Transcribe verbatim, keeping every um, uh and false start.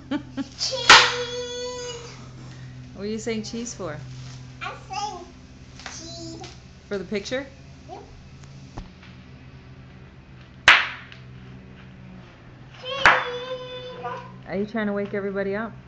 Cheese. What are you saying cheese for? I'm saying cheese. For the picture? Yep. Are you trying to wake everybody up?